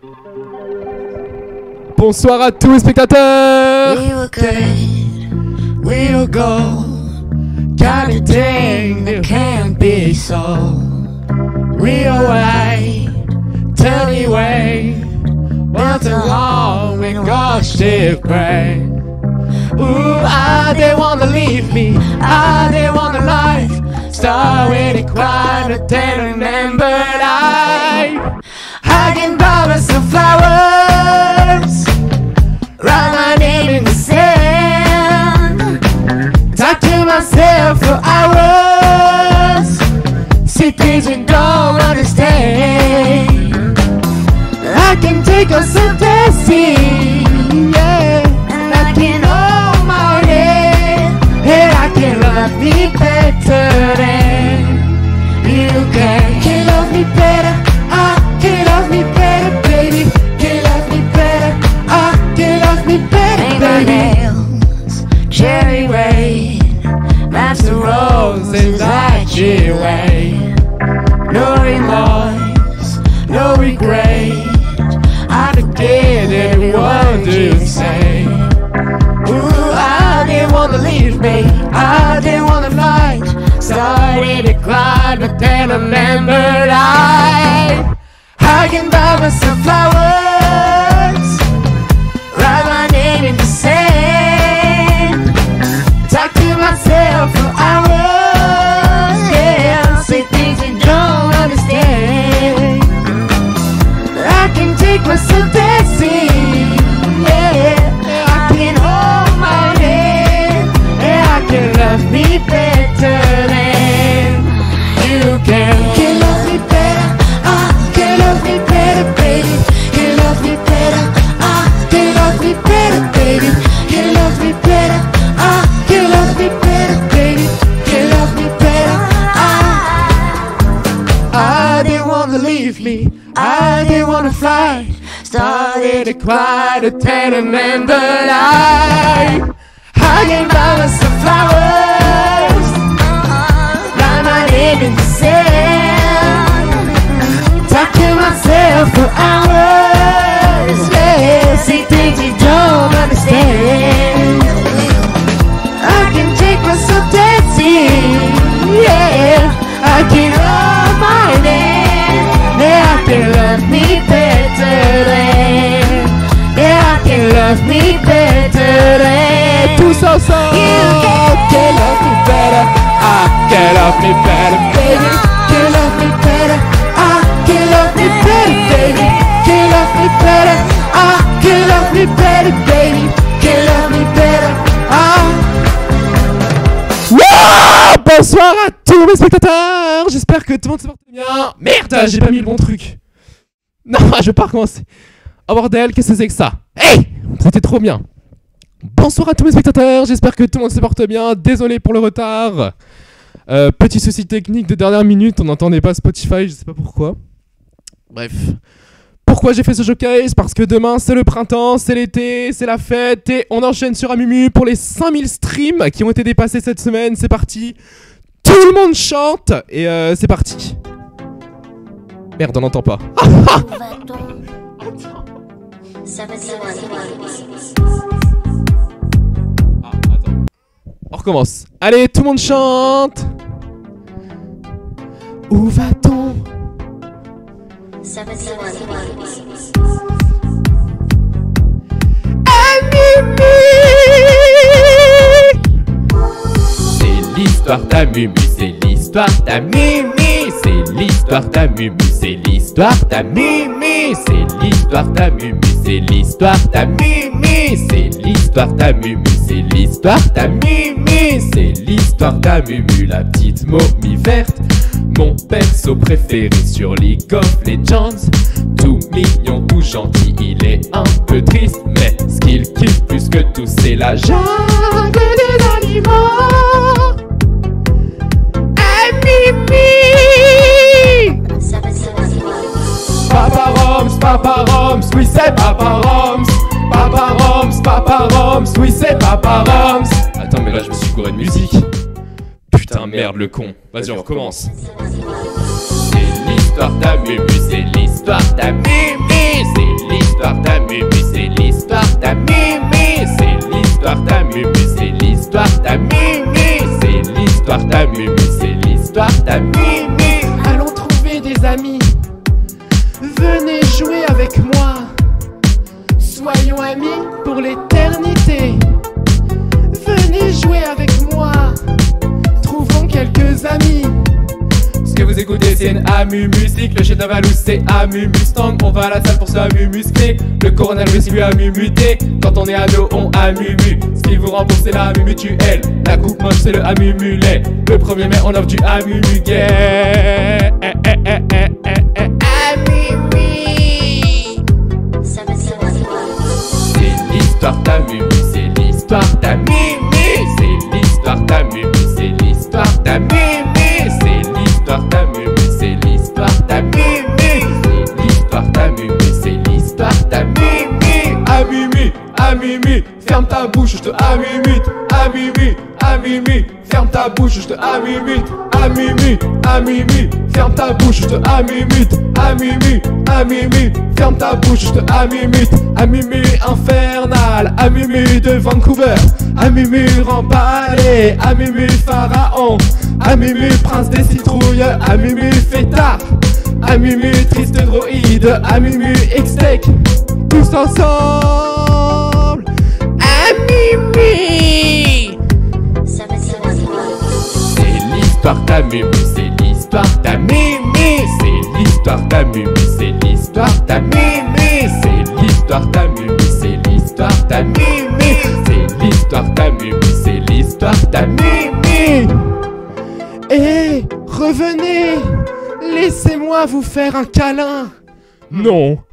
Bonsoir à tous les spectateurs. We were good, we were gold, kind of thing that can't be sold. Real way, tell me way, what's wrong with God's still pray. Ooh, I didn't wanna leave me, I didn't wanna life. Start with a quiet, but then remembered I can buy myself flowers, write my name in the sand, talk to myself for hours, see things we don't understand. I can take on some dancing, yeah, and I can hold my head, and I can love me better than you can. Can love me better, I can love me better, baby. Can love me better, I can love me better, baby. My nails, cherry red, match the roses that you wear. No remorse, no regret, I forget everyone to say. Ooh, I didn't wanna leave me, I didn't wanna fight. Started to cry, but then remembered I can buy myself flowers, write my name in the sand, talk to myself for hours, yeah, say things you don't understand. I can take myself dancing, yeah, I can hold my hand, yeah, I can love me better than you can. Can love me better, I can love me better, baby. Can love me better, I can love me better, baby. Can love me better, I can love me better, baby. Can love me better, I didn't wanna leave me, I didn't wanna fly. Started to cry, to then remembered I can buy myself flowers, write my name in the sand, talk to myself for hours, yeah, see things you don't understand. I can take myself dancing, yeah, I can hold my hand, yeah, I can love me better than, yeah, I can love me better than. Tous ensemble. Can love me better, I can love me better, baby. Can love me better, I can love me better, baby. Can love me better, I can love me better, baby. Can love me better, Wow, bonsoir à tous mes spectateurs. J'espère que tout le monde se porte bien. Merde, j'ai pas mis le bon truc. Non, je vais pas recommencer. Oh bordel, qu'est-ce que c'est que ça? Hey, c'était trop bien. Bonsoir à tous mes spectateurs, j'espère que tout le monde se porte bien. Désolé pour le retard. Petit souci technique de dernière minute, on n'entendait pas Spotify, je sais pas pourquoi. Bref. Pourquoi j'ai fait ce showcase? Parce que demain c'est le printemps, c'est l'été, c'est la fête et on enchaîne sur Amumu pour les 5000 streams qui ont été dépassés cette semaine. C'est parti. Tout le monde chante et c'est parti. Merde, on n'entend pas. On recommence. Allez, tout le monde chante. Où va-t-on? C'est l'histoire d'Amumu, c'est l'histoire d'Amumu, c'est l'histoire d'Amumu, c'est l'histoire d'Amumu, c'est l'histoire d'Amumu, c'est l'histoire d'Amumu, c'est l'histoire d'Amumu, c'est l'histoire d'Amumu, c'est l'histoire d'Amumu, la petite momie verte, mon perso préféré sur League of Legends. Tout mignon, tout gentil, il est un peu triste, mais ce qu'il kiffe plus que tout, c'est la jungle des animaux. Amumu. Papa Roms, oui c'est Papa Roms. Papa Roms, Papa Roms, oui c'est Papa Roms. Attends, mais là je me suis gouré de musique. Putain, merde le con. Vas-y, on recommence. C'est l'histoire d'Amumu, c'est l'histoire d'Amumu, c'est ta Mimi. C'est l'histoire ta Mimi, c'est l'histoire ta Mimi. Allons trouver des amis, venez jouer avec moi. Soyons amis pour l'éternité. Venez jouer avec moi, trouvons quelques amis. Ce que vous écoutez c'est une Amu Musique. Le chef d'Avalou c'est Amu Mustang. On va à la salle pour se Amu muscler. Le coronavirus lui a muté. Quand on est ado on Amu mu. Ce qui vous rembourse c'est la Amu mutuelle. La coupe moche c'est le Amu mulet. Le 1er mai on offre du Amu muguet. Amu mu. C'est l'histoire ta Mimi, c'est l'histoire ta Mimi. C'est l'histoire ta Mimi, c'est l'histoire ta Mimi. C'est l'histoire ta Mimi, c'est l'histoire ta Mimi. C'est l'histoire ta Mimi, c'est l'histoire ta Mimi. Amimi, Amimi, ferme ta bouche, je te amimite. Amimi, Amimi, ferme ta bouche, je te amimite. Amimi, Amimi, ferme ta bouche, je te amimite. Amimi, Amimi, ferme ta bouche, je te amimite. Amimi infernal, Amimi de Vancouver. Amimi remballé, Amimi pharaon. Amimi prince des citrouilles, Amimi fêtard. Amimi triste droïde, Amimi extec. Tous ensemble, Amimi. C'est l'histoire ta Mimi, c'est l'histoire ta Mimi. C'est l'histoire ta Mimi, c'est l'histoire ta Mimi. C'est l'histoire ta Mimi, c'est l'histoire ta Mimi. C'est l'histoire ta Mimi, c'est l'histoire ta Mimi. Et revenez, laissez-moi vous faire un câlin. Non,